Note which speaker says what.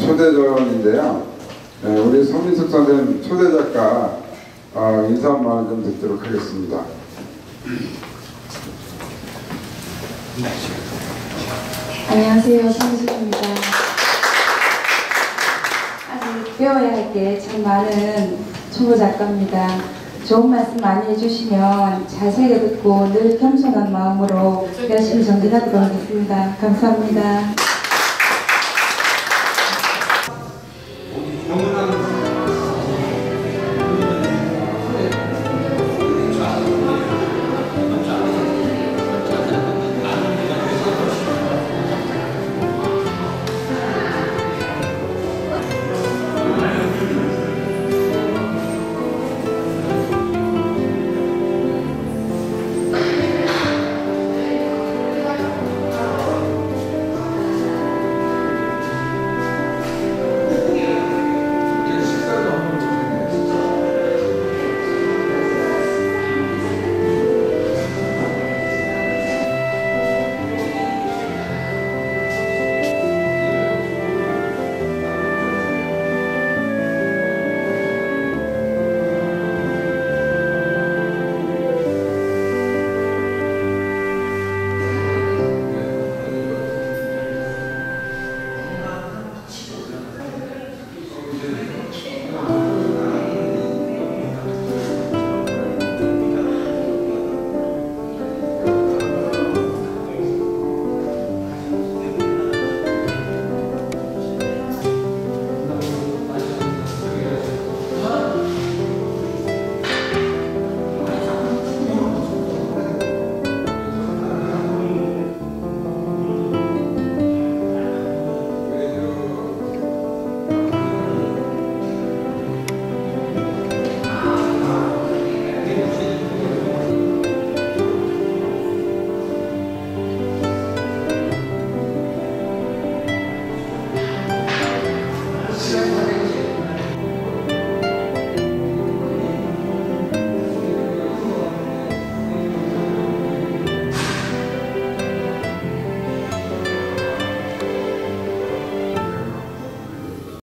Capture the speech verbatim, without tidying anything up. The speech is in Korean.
Speaker 1: 초대전인데요. 네, 우리 손민숙 선생님 초대 작가 어, 인사 한 말 좀 듣도록 하겠습니다.
Speaker 2: 안녕하세요, 손민숙입니다. 아직 배워야 할 게 참 많은 초보 작가입니다. 좋은 말씀 많이 해주시면 잘 새겨 듣고 늘 겸손한 마음으로 열심히 전진하도록 하겠습니다. 감사합니다.